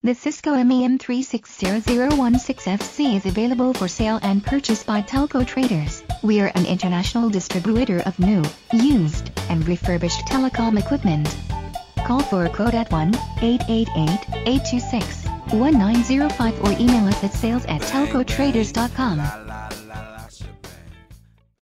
The Cisco MEM36016FC is available for sale and purchase by Telco Traders. We are an international distributor of new, used, and refurbished telecom equipment. Call for a quote at 1-888-826-1905 or email us at sales@telcotraders.com.